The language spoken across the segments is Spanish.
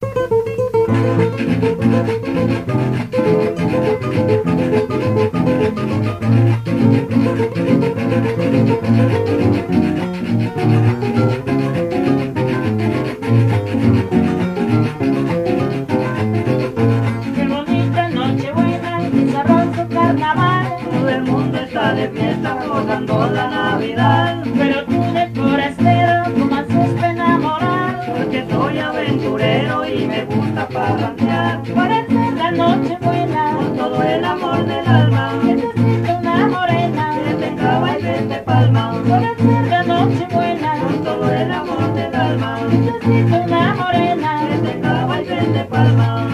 bonita Nochebuena, qué sabroso carnaval. Todo el mundo está de fiesta gozando la Navidad. Pero tú de forastero, ¿cómo haces para enamorar? Porque soy aventurero y me gusta parrandear. Para ser la Nochebuena, Con todo el amor del alma, necesito una morena. que tenga bailes de palma. Para ser la Nochebuena, Con todo el amor del alma, necesito una morena. que tenga bailes de palma.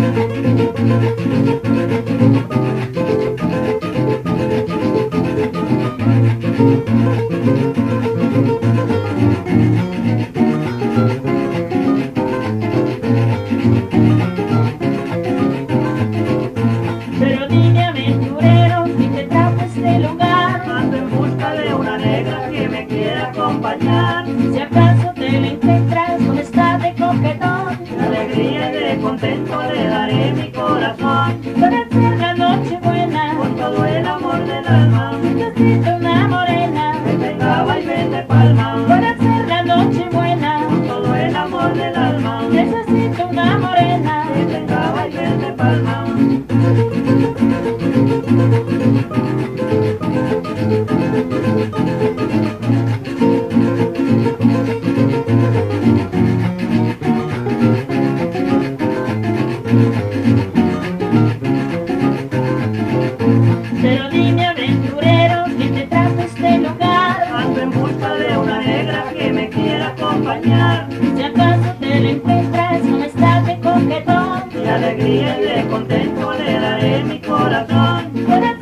Pero dime aventurero, si te trajo a este lugar, Ando en busca de una negra que me quiera acompañar. si acaso te la encuentras con esta de coquetón, De alegría y de contento le daré mi corazón. para ser la Nochebuena, Con todo el amor del alma, necesito una morena. que tenga bailes de palma. Para ser la Nochebuena, Con todo el amor del alma, necesito una morena. que tenga bailes de palma. Pero dime aventurero, si te trajo a este lugar, Ando en busca de una negra que me quiera acompañar. si acaso te la encuentras con esta de coquetón, De alegría y de contento le daré mi corazón. para